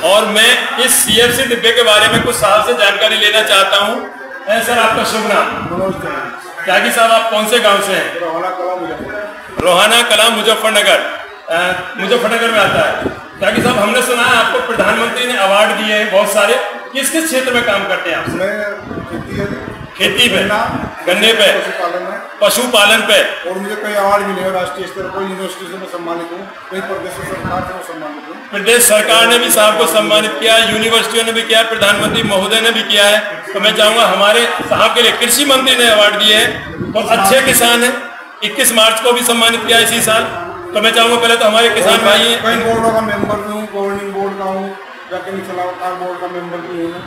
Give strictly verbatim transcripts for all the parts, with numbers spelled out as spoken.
और मैं इस सीएफसी डिब्बे के बारे में कुछ साहब से जानकारी लेना चाहता हूँ। सर, आपका शुभ नाम? त्यागी साहब, आप कौन से गांव से हैं? रोहाना कला मुजफ्फरनगर, मुजफ्फरनगर में आता है। त्यागी साहब, हमने सुना है आपको प्रधानमंत्री ने अवार्ड दिए हैं बहुत सारे। किस किस क्षेत्र में काम करते हैं आप? खेती पे, गन्ने पे, पशुपालन पे। और मुझे कई अवार्ड मिले हैं राष्ट्रीय स्तर पर, यूनिवर्सिटी से मैं सम्मानित हूँ, कई प्रदेश सरकार से मैं सम्मानित हूँ। प्रदेश सरकार ने भी साहब को सम्मानित किया, यूनिवर्सिटियों ने भी किया, प्रधानमंत्री महोदय ने भी किया है। तो मैं चाहूंगा हमारे साहब के लिए कृषि मंत्री ने अवार्ड दिए हैं और अच्छे किसान हैं। इक्कीस मार्च को भी सम्मानित किया इसी साल। तो मैं चाहूंगा पहले तो हमारे किसान भाई हैं। कई बोर्डों का मेंबर भी हूँ, गवर्निंग बोर्ड का हूँ, सलाहकार बोर्ड का मेंबर भी हूँ।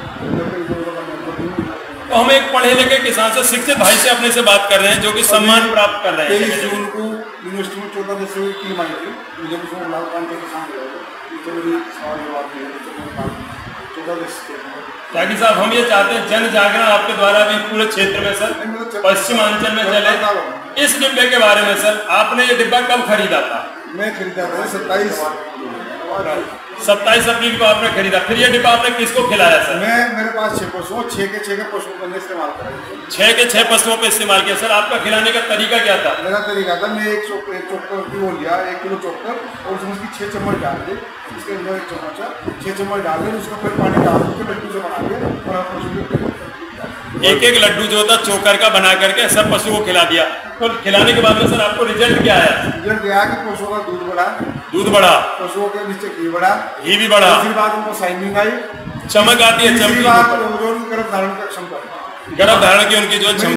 तो हम एक पढ़े लिखे किसान से, शिक्षित भाई से अपने से बात कर रहे हैं जो कि सम्मान प्राप्त कर रहे हैं। तेईस जून को यूनिवर्सिटी में चौदह देशों की टीम आई थी, मुझे भी उसमें लाभ पाने के किसान त्यागी साहब, हम ये चाहते हैं जन जागरण आपके द्वारा भी पूरे क्षेत्र में सर, पश्चिमांचल में चले। इस डिब्बे के बारे में सर, आपने ये डिब्बा कब खरीदा था? मैं खरीदा था सत्ताईस सत्ताईस अप्रैल को आपने खरीदा। फिर ये डिब्बा आपने किसको खिलाया सर? मैं मेरे पास छह पशु, छह के छह के पशुओं को इस्तेमाल करा, छह के छह पशुओं पे इस्तेमाल किया। सर, आपका खिलाने का तरीका क्या था? मेरा तरीका था, मैं एक चोकर की वो लिया, एक किलो चोकर, और उसमें उसकी छह चम्मच डाल दी, इसके अंदर एक चम्मच छह चम्मच डाल दी, उसको फिर पानी डाल के लड्डू से बना दिया और आप पशु एक एक लड्डू जो होता चोकर का बना करके सब पशु को खिला दिया। तो खिलाने के बाद में सर आपको रिजल्ट क्या आया? रिजल्ट गया कि पशुओं का दूध बढ़ा, दूध बढ़ा, पशुओं के नीचे घी बढ़ा, घी भी बढ़ा, दूसरी बात उनको शाइनिंग आई, चमक आती है, तीसरी बात गर्भ धारण का क्षमता, गर्भ धारण की उनकी जो